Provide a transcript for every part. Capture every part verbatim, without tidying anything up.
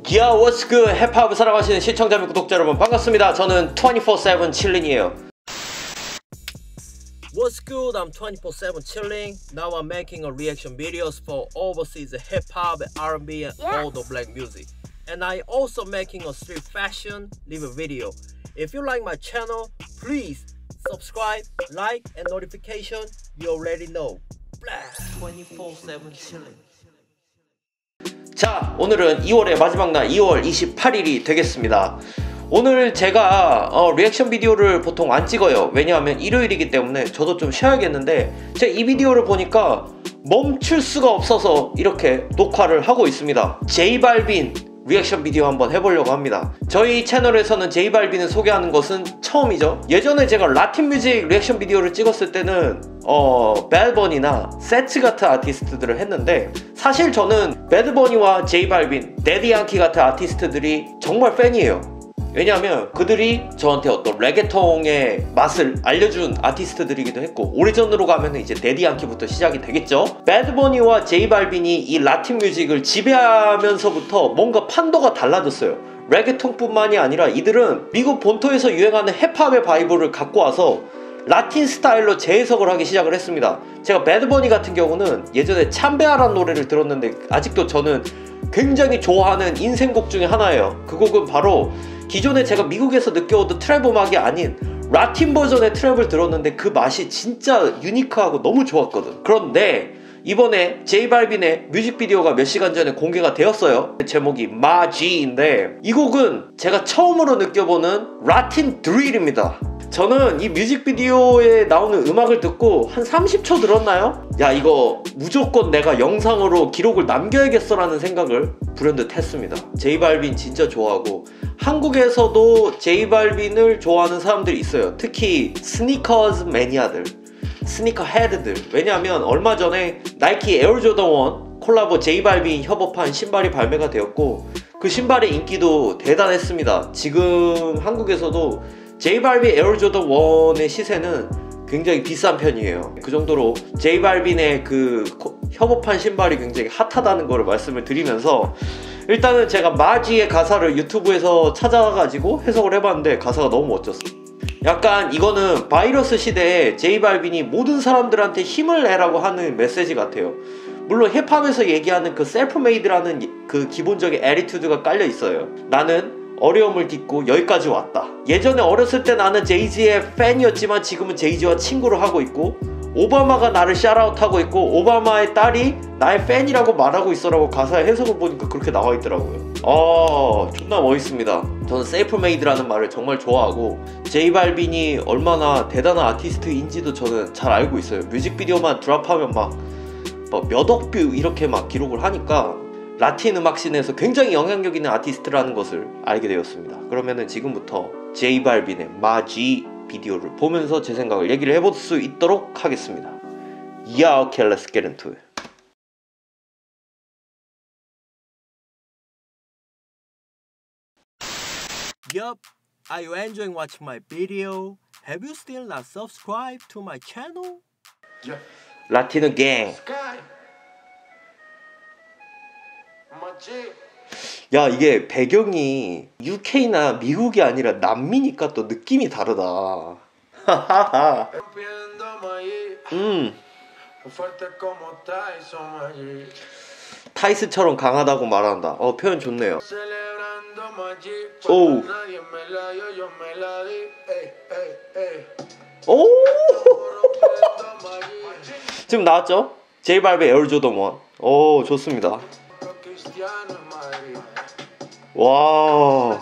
Yeah, what's good? 힙합을 사랑하시는 시청자 및 구독자 여러분 반갑습니다. 저는 twenty-four seven chilling이에요. What's good? I'm twenty-four seven chilling. Now I'm making a reaction videos for overseas hip-hop, R and B and Yeah. all the black music. And I also making a street fashion live video. If you like my channel, please subscribe, like and notification. You already know. twenty-four seven chilling. 자, 오늘은 이월의 마지막 날 이월 이십팔일이 되겠습니다. 오늘 제가 어, 리액션 비디오를 보통 안 찍어요. 왜냐하면 일요일이기 때문에 저도 좀 쉬어야겠는데 제가 이 비디오를 보니까 멈출 수가 없어서 이렇게 녹화를 하고 있습니다. 제이발빈 리액션 비디오 한번 해보려고 합니다. 저희 채널에서는 제이발빈을 소개하는 것은 처음이죠. 예전에 제가 라틴 뮤직 리액션 비디오를 찍었을 때는 어, 배드버니나 세츠 같은 아티스트들을 했는데 사실 저는 배드버니와 제이발빈, 데디양키 같은 아티스트들이 정말 팬이에요. 왜냐하면 그들이 저한테 어떤 레게통의 맛을 알려준 아티스트들이기도 했고 오래전으로 가면 이제 데디양키부터 시작이 되겠죠. 배드버니와 제이발빈이 이 라틴 뮤직을 지배하면서부터 뭔가 판도가 달라졌어요. 레게통뿐만이 아니라 이들은 미국 본토에서 유행하는 힙합의 바이브를 갖고 와서 라틴 스타일로 재해석을 하기 시작을 했습니다. 제가 배드버니 같은 경우는 예전에 참베아라는 노래를 들었는데 아직도 저는 굉장히 좋아하는 인생곡 중에 하나예요. 그 곡은 바로 기존에 제가 미국에서 느껴오던 트랩 음악이 아닌 라틴 버전의 트랩을 들었는데 그 맛이 진짜 유니크하고 너무 좋았거든. 그런데 이번에 제이발빈의 뮤직비디오가 몇 시간 전에 공개가 되었어요. 제목이 마지인데 이 곡은 제가 처음으로 느껴보는 라틴 드릴입니다. 저는 이 뮤직비디오에 나오는 음악을 듣고 한 삼십 초 들었나요? 야, 이거 무조건 내가 영상으로 기록을 남겨야겠어 라는 생각을 불현듯 했습니다. 제이발빈 진짜 좋아하고 한국에서도 제이발빈을 좋아하는 사람들이 있어요. 특히 스니커즈 매니아들, 스니커 헤드들. 왜냐하면 얼마 전에 나이키 에어조던 원 콜라보 제이발빈 협업한 신발이 발매가 되었고 그 신발의 인기도 대단했습니다. 지금 한국에서도 제이발빈 에어조던 원의 시세는 굉장히 비싼 편이에요. 그 정도로 제이발빈의 그 협업한 신발이 굉장히 핫하다는 걸 말씀을 드리면서 일단은 제가 마지의 가사를 유튜브에서 찾아가지고 해석을 해봤는데 가사가 너무 멋졌어. 약간 이거는 바이러스 시대에 제이발빈이 모든 사람들한테 힘을 내라고 하는 메시지 같아요. 물론 힙합에서 얘기하는 그 셀프메이드라는 그 기본적인 애티튜드가 깔려 있어요. 나는 어려움을 딛고 여기까지 왔다. 예전에 어렸을 때 나는 제이지의 팬이었지만 지금은 제이지와 친구를 하고 있고 오바마가 나를 샤라웃하고 있고 오바마의 딸이 나의 팬이라고 말하고 있어라고 가사의 해석을 보니까 그렇게 나와 있더라고요. 아, 존나 멋있습니다. 저는 셀프메이드라는 말을 정말 좋아하고 제이발빈이 얼마나 대단한 아티스트인지도 저는 잘 알고 있어요. 뮤직비디오만 드랍하면 막 몇억 뷰 이렇게 막 기록을 하니까 라틴 음악씬에서 굉장히 영향력 있는 아티스트라는 것을 알게 되었습니다. 그러면은 지금부터 제이발빈의 마지 비디오를 보면서 제 생각을 얘기를 해볼 수 있도록 하겠습니다. Yeah, okay, let's get into it. Yup, are you enjoying watching my video? Have you still not subscribed to my channel? Yeah. 라티노 갱. 야, 이게 배경이 유케이나 미국이 아니라 남미니까 또 느낌이 다르다. 음. 타이스처럼 강하다고 말한다. 어, 표현 좋네요. 오. 오. 지금 나왔죠? 제이발빈 에어조던 원. 오, 좋습니다. 와.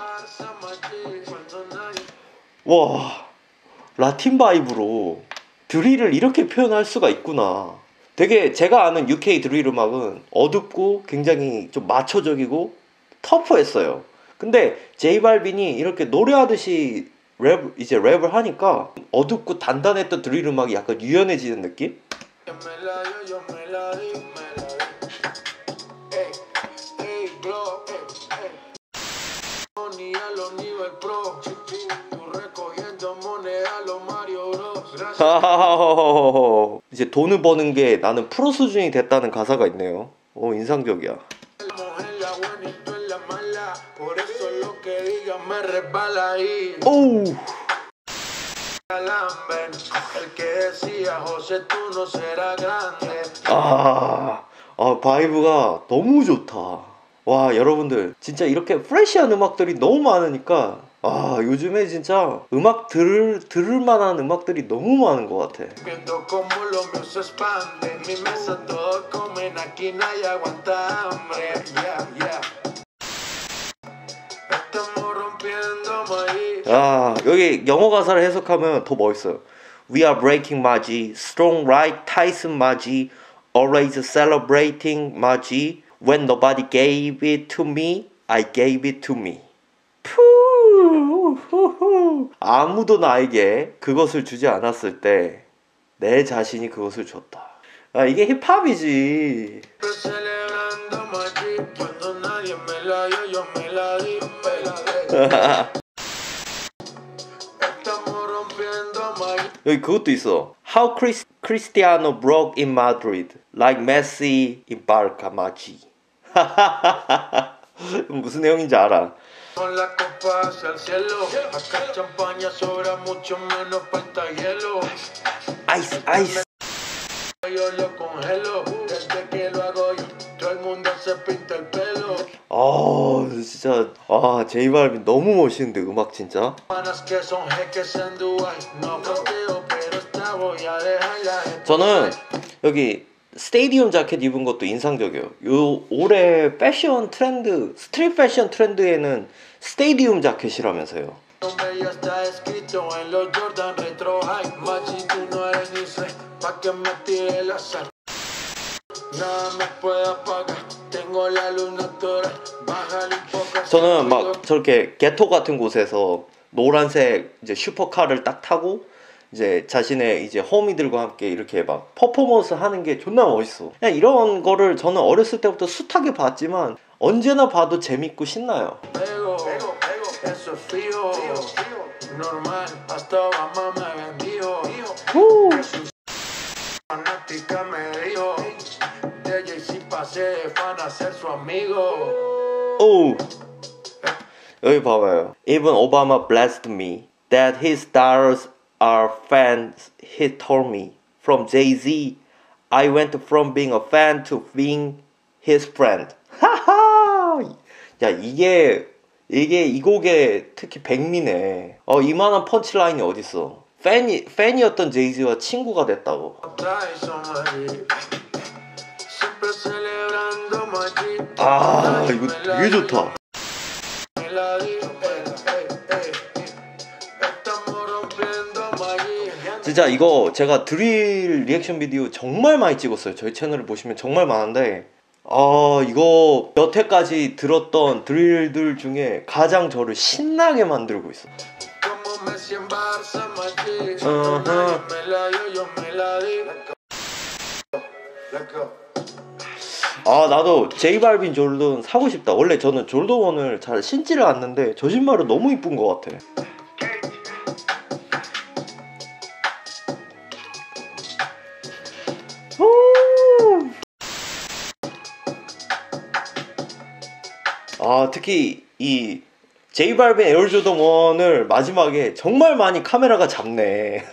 와. 라틴 바이브로 드릴을 이렇게 표현할 수가 있구나. 되게 제가 아는 유케이 드릴 음악은 어둡고 굉장히 좀 마초적이고 터프했어요. 근데 제이발빈이 이렇게 노래하듯이 랩, 이제 랩을 하니까 어둡고 단단했던 드릴 음악이 약간 유연해지는 느낌? 이제 돈을 버는 게 나는 프로 수준이 됐다는 가사가 있네요. 오, 인상적이야. 오우. 아, 아 바이브가 너무 좋다. 와 여러분들 진짜 이렇게 프레시한 음악들이 너무 많으니까 아 요즘에 진짜 음악 들을, 들을 만한 음악들이 너무 많은 것 같아. 아 여기 영어 가사를 해석하면 더 멋있어요. We are breaking 마지, strong right Tyson 마지, always celebrating 마지. When nobody gave it to me, I gave it to me. 푸, 후후. 아무도 나에게 그것을 주지 않았을 때 내 자신이 그것을 줬다. 아 이게 힙합이지. 여기 그것도 있어. How Chris, Cristiano broke in Madrid like Messi in Barca 마지. 무슨 내용인지 알아. 아이스 아이스. 아 진짜 아 제이발빈 너무 멋있는데 음악 진짜. 저는 여기 스테디움 자켓 입은 것도 인상적이에요. 요 올해 패션 트렌드, 스트릿 패션 트렌드에는 스테디움 자켓이라면서요. 저는 막 저렇게 게토 같은 곳에서 노란색 이제 슈퍼카를 딱 타고 이제 자신의 이제 호미들과 함께 이렇게 막 퍼포먼스 하는 게 존나 멋있어. 그냥 이런 거를 저는 어렸을 때부터 숱하게 봤지만 언제나 봐도 재밌고 신나요. 후. 오. 여기 봐봐요. Even Obama blessed me that his daughters are fans. He told me from Jay-Z I went from being a fan to being his friend. 하하. 야 이게 이게 이 곡의 특히 백미네. 어 이만한 펀치라인이 어딨어. 팬이 팬이었던 제이지와 친구가 됐다고. 아 이거 되게 좋다. 진짜 이거 제가 드릴 리액션 비디오 정말 많이 찍었어요. 저희 채널을 보시면 정말 많은데 아 이거 여태까지 들었던 드릴들 중에 가장 저를 신나게 만들고 있어. uh-huh. 아 나도 제이발빈 졸던 사고 싶다. 원래 저는 졸던원을 잘 신지를 않는데 저 신발은 너무 이쁜 것 같아. 아 특히 이 제이발빈 에어조던 원을 마지막에 정말 많이 카메라가 잡네.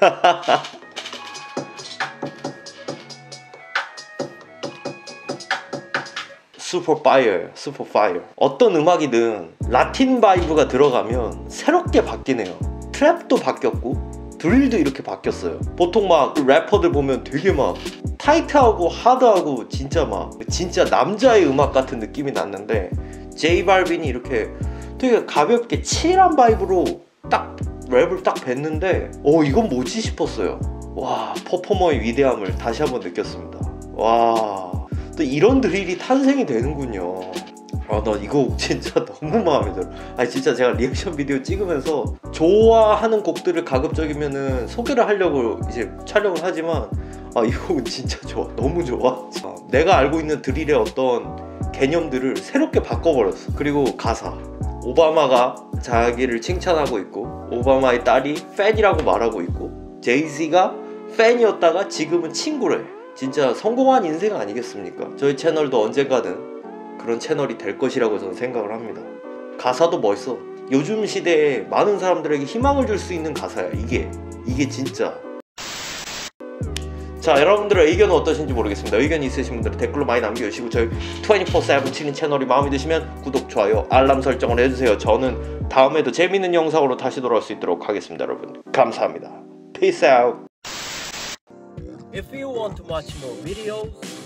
슈퍼 파이어, 슈퍼 파이어. 어떤 음악이든 라틴 바이브가 들어가면 새롭게 바뀌네요. 트랩도 바뀌었고 드릴도 이렇게 바뀌었어요. 보통 막 래퍼들 보면 되게 막 타이트하고 하드하고 진짜 막 진짜 남자의 음악 같은 느낌이 났는데 제이발빈이 이렇게 되게 가볍게 칠한 바이브로 딱 랩을 딱 뱉는데 어 이건 뭐지 싶었어요. 와 퍼포머의 위대함을 다시 한번 느꼈습니다. 와 또 이런 드릴이 탄생이 되는군요. 아 나 이거 진짜 너무 마음에 들어. 아니 진짜 제가 리액션 비디오 찍으면서 좋아하는 곡들을 가급적이면은 소개를 하려고 이제 촬영을 하지만 아 이 곡은 진짜 좋아. 너무 좋아. 아, 내가 알고 있는 드릴의 어떤 개념들을 새롭게 바꿔버렸어. 그리고 가사 오바마가 자기를 칭찬하고 있고 오바마의 딸이 팬이라고 말하고 있고 제이지가 팬이었다가 지금은 친구래. 진짜 성공한 인생 아니겠습니까? 저희 채널도 언젠가는 그런 채널이 될 것이라고 저는 생각을 합니다. 가사도 멋있어. 요즘 시대에 많은 사람들에게 희망을 줄 수 있는 가사야. 이게 이게 진짜. 자, 여러분들의 의견은 어떠신지 모르겠습니다. 의견이 있으신 분들은 댓글로 많이 남겨주시고 저희 이십사 세븐 치킨 채널이 마음에 드시면 구독, 좋아요, 알람 설정을 해주세요. 저는 다음에도 재밌는 영상으로 다시 돌아올 수 있도록 하겠습니다. 여러분 감사합니다. Peace out. If you want to watch more videos,